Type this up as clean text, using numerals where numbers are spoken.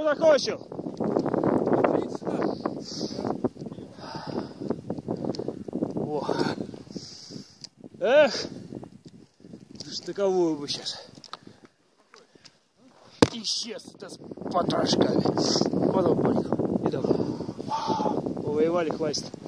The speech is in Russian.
закончил? О. Эх, штыковую бы сейчас. Исчез это с потрошками. Потом понял. Итак, повоевали, хватит.